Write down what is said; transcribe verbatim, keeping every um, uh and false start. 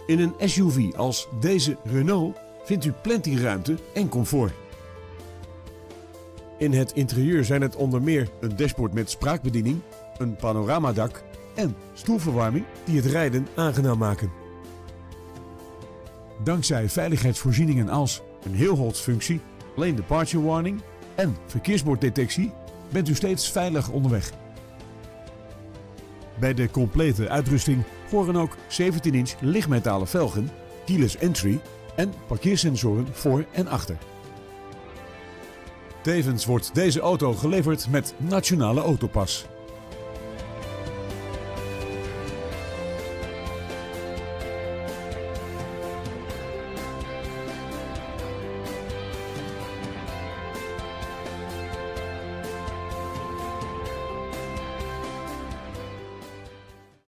In een S U V als deze Renault vindt u plenty ruimte en comfort. In het interieur zijn het onder meer een dashboard met spraakbediening, een panoramadak en stoelverwarming die het rijden aangenaam maken. Dankzij veiligheidsvoorzieningen als een heel-holds-functie, lane departure warning en verkeersborddetectie bent u steeds veilig onderweg. Bij de complete uitrusting horen ook zeventien inch lichtmetalen velgen, keyless entry en parkeersensoren voor en achter. Tevens wordt deze auto geleverd met Nationale Autopas.